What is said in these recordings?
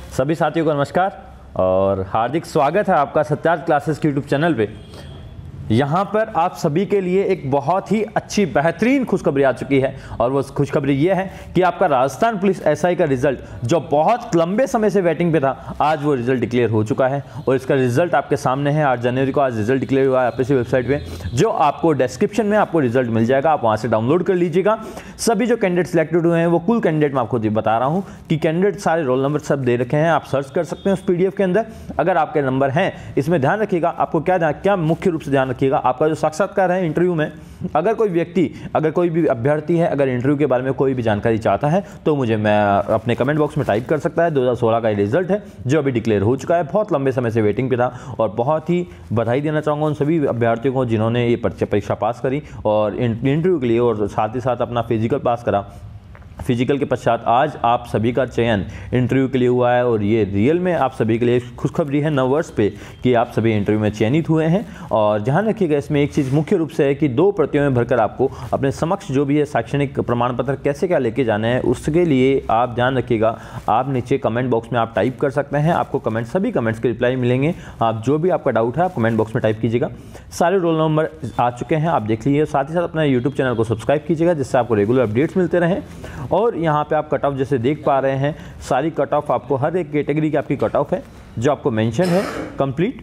सभी साथियों को नमस्कार और हार्दिक स्वागत है आपका सत्यार्थ क्लासेस के यूट्यूब चैनल पे। यहाँ पर आप सभी के लिए एक बहुत ही अच्छी बेहतरीन खुशखबरी आ चुकी है और वो खुशखबरी ये है कि आपका राजस्थान पुलिस एसआई का रिजल्ट जो बहुत लंबे समय से वेटिंग पे था, आज वो रिजल्ट डिक्लेयर हो चुका है और इसका रिजल्ट आपके सामने है। 8 जनवरी को आज रिजल्ट डिक्लेयर हुआ है आपकी वेबसाइट पे, जो आपको डिस्क्रिप्शन में आपको रिजल्ट मिल जाएगा, आप वहाँ से डाउनलोड कर लीजिएगा। सभी जो कैंडिडेट सिलेक्टेड हुए हैं वो कुल कैंडिडेट मैं आपको बता रहा हूँ कि कैंडिडेट सारे रोल नंबर सब दे रखे हैं, आप सर्च कर सकते हैं उस PDF के अंदर। अगर आपके नंबर हैं, इसमें ध्यान रखिएगा, आपको क्या मुख्य रूप से ध्यान रखिएगा, आपका जो साक्षात्कार है इंटरव्यू में, अगर कोई भी अभ्यर्थी है अगर इंटरव्यू के बारे में कोई भी जानकारी चाहता है तो मैं अपने कमेंट बॉक्स में टाइप कर सकता है। 2016 का रिजल्ट है जो अभी डिक्लेयर हो चुका है, बहुत लंबे समय से वेटिंग पे था और बहुत ही बधाई देना चाहूँगा उन सभी अभ्यर्थियों को जिन्होंने ये परीक्षा पास करी और इंटरव्यू के लिए और साथ ही साथ अपना फिजिकल पास करा। फिजिकल के पश्चात आज आप सभी का चयन इंटरव्यू के लिए हुआ है और ये रियल में आप सभी के लिए खुशखबरी है 9 वर्ष पे कि आप सभी इंटरव्यू में चयनित हुए हैं। और ध्यान रखिएगा, इसमें एक चीज़ मुख्य रूप से है कि 2 प्रतियों में भरकर आपको अपने समक्ष जो भी है शैक्षणिक प्रमाण पत्र कैसे क्या लेके जाना है, उसके लिए आप ध्यान रखिएगा। आप नीचे कमेंट बॉक्स में आप टाइप कर सकते हैं, आपको सभी कमेंट्स के रिप्लाई मिलेंगे। आप जो भी आपका डाउट है आप कमेंट बॉक्स में टाइप कीजिएगा। सारे रोल नंबर आ चुके हैं, आप देख लीजिए। साथ ही साथ अपना यूट्यूब चैनल को सब्सक्राइब कीजिएगा जिससे आपको रेगुलर अपडेट्स मिलते रहें। और यहाँ पे आप कट ऑफ जैसे देख पा रहे हैं, सारी कट ऑफ आपको हर एक कैटेगरी की आपकी कट ऑफ है जो आपको मेंशन है कंप्लीट।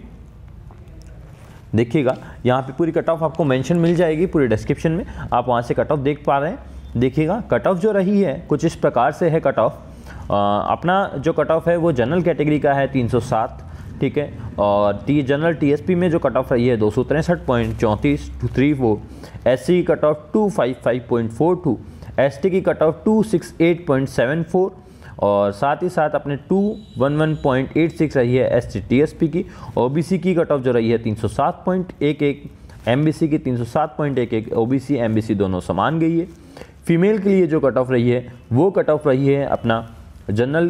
देखिएगा यहाँ पे पूरी कट ऑफ आपको मेंशन मिल जाएगी पूरी डिस्क्रिप्शन में, आप वहाँ से कट ऑफ देख पा रहे हैं। देखिएगा कट ऑफ जो रही है कुछ इस प्रकार से है। कट ऑफ अपना जो कट ऑफ है वो जनरल कैटेगरी का है 307, ठीक है। और जनरल TSP में जो कट ऑफ रही है 263.3434, SC की कट ऑफ 255.42, ST की कट ऑफ 268.74 और साथ ही साथ अपने 211.86 रही है SC TSP की। OBC की कट ऑफ जो रही है 307.11, MBC की 307.11, OBC MBC दोनों समान गई है। फीमेल के लिए जो कट ऑफ रही है वो कट ऑफ रही है अपना जनरल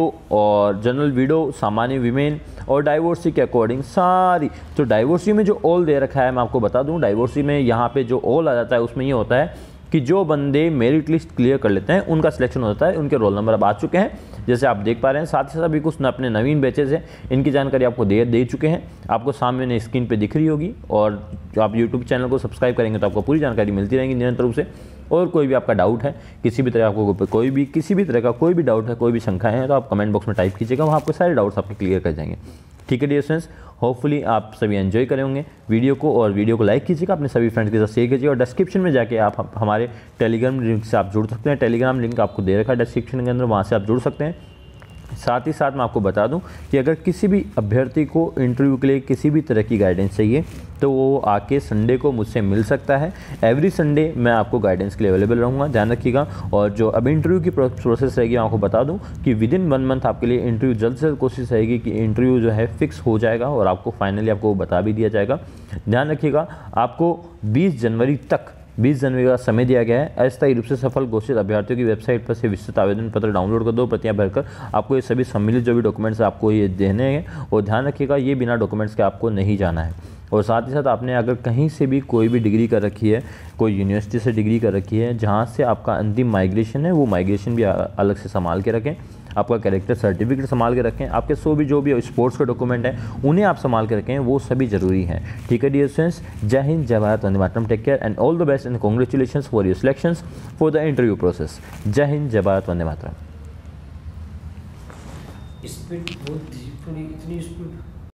विडो, सामान्य विमेन और डाइवोर्सी के अकॉर्डिंग सारी। तो डाइवोर्सी में जो ऑल दे रखा है मैं आपको बता दूं, डाइवोर्सी में यहाँ पे जो ऑल आ जाता है उसमें ये होता है कि जो बंदे मेरिट लिस्ट क्लियर कर लेते हैं उनका सिलेक्शन होता है, उनके रोल नंबर अब आ चुके हैं जैसे आप देख पा रहे हैं। साथ ही साथ अभी कुछ अपने नवीन बैचेज हैं, इनकी जानकारी आपको दे चुके हैं, आपको सामने स्क्रीन पे दिख रही होगी। और जो आप यूट्यूब चैनल को सब्सक्राइब करेंगे तो आपको पूरी जानकारी मिलती रहेंगी निरंतर रूप से। और कोई भी आपका डाउट है, किसी भी तरह का कोई भी डाउट है, कोई भी शंका है तो आप कमेंट बॉक्स में टाइप कीजिएगा, वहाँ आपके सारे डाउट्स आपके क्लियर कर जाएंगे। ठीक है डियर स्टूडेंट्स, होपफुली आप सभी एंजॉय करेंगे वीडियो को और वीडियो को लाइक कीजिएगा, अपने सभी फ्रेंड्स के साथ शेयर कीजिएगा और डिस्क्रिप्शन में जाके आप हमारे टेलीग्राम लिंक से आप जुड़ सकते हैं। टेलीग्राम लिंक आपको दे रखा है डिस्क्रिप्शन के अंदर, वहाँ से आप जुड़ सकते हैं। साथ ही साथ मैं आपको बता दूं कि अगर किसी भी अभ्यर्थी को इंटरव्यू के लिए किसी भी तरह की गाइडेंस चाहिए तो वो आके संडे को मुझसे मिल सकता है। एवरी संडे मैं आपको गाइडेंस के लिए अवेलेबल रहूँगा, ध्यान रखिएगा। और जो अब इंटरव्यू की प्रोसेस रहेगी मैं आपको बता दूं कि विदिन 1 मंथ आपके लिए इंटरव्यू जल्द से जल्द कोशिश रहेगी कि इंटरव्यू जो है फिक्स हो जाएगा और आपको फाइनली आपको बता भी दिया जाएगा। ध्यान रखिएगा, आपको 20 जनवरी का समय दिया गया है। अस्थायी रूप से सफल घोषित अभ्यर्थियों की वेबसाइट पर से विस्तृत आवेदन पत्र डाउनलोड कर 2 प्रतियां भरकर आपको ये सभी सम्मिलित जो भी डॉक्यूमेंट्स आपको ये देने हैं। और ध्यान रखिएगा ये बिना डॉक्यूमेंट्स के आपको नहीं जाना है। और साथ ही साथ आपने अगर कहीं से भी कोई भी डिग्री कर रखी है, कोई यूनिवर्सिटी से डिग्री कर रखी है जहाँ से आपका अंतिम माइग्रेशन है, वो माइग्रेशन भी अलग से संभाल के रखें। आपका कैरेक्टर सर्टिफिकेट संभाल के रखें, आपके जो भी स्पोर्ट्स के डॉक्यूमेंट हैं उन्हें आप संभाल के रखें, वो सभी जरूरी हैं। ठीक है डियर स्टूडेंट्स, जय हिंद, जय भारत, वंदे मातरम, take care and all the best and congratulations for your selections for the interview process. जय हिंद, जय भारत, वंदे मातरम। स्पीड बहुत इतनी स्पीड